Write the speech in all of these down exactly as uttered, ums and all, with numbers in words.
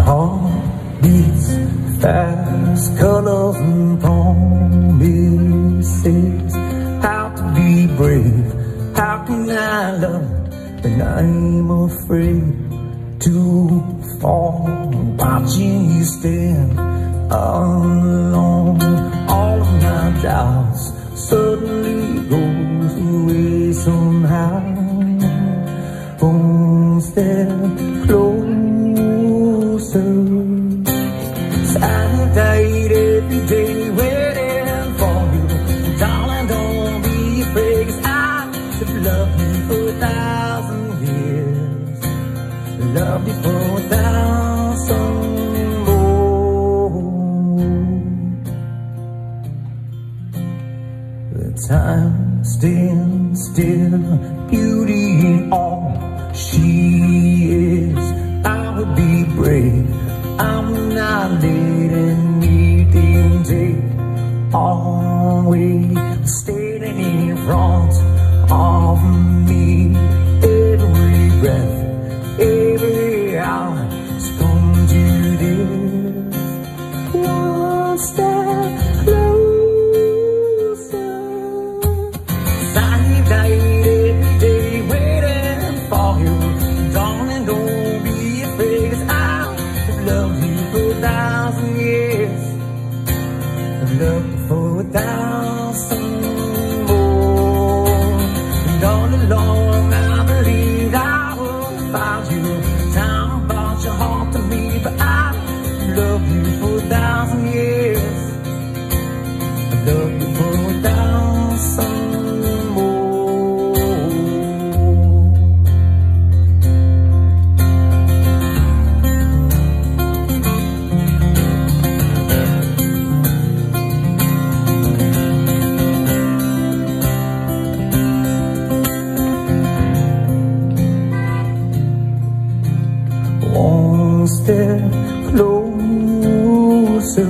heart beats fast, colors and promises. How to be brave, how can I love when I'm afraid to fall? Watching you stand alone, all of my doubts suddenly goes away somehow. One step closer, I died every day waiting for you. Darling, don't be afraid, 'cause I have loved you for a thousand years. Loved you for a thousand more. The time stands still, beauty in all she is. I would be brave, I'm not letting anything take away. Standing in front of me, every breath, every hour, has come to this. One step closer, 'cause I died every day waiting for you. Darling, don't be afraid, 'cause I have loved you for a thousand years. I've loved you for a thousand more. And all along I believed I would find you. Time brought your heart to me, but I loved you for a thousand years. I've loved you for a thousand more. One step closer,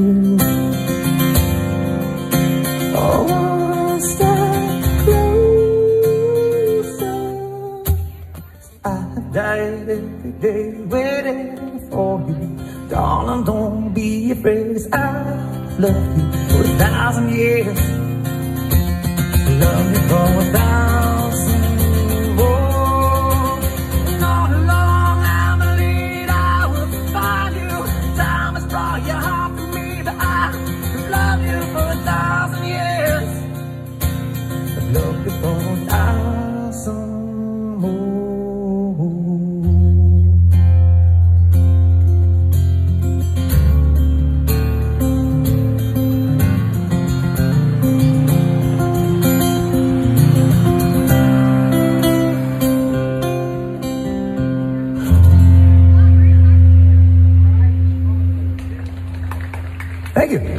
oh, one step closer. I died every day waiting for you. Darling, don't be afraid, 'cause I love you for a thousand years. Love you for a thousand more. And all along I believed I would find you. Time has brought your heart to me, but I love you for a thousand years. I love you for a thousand more. Thank you.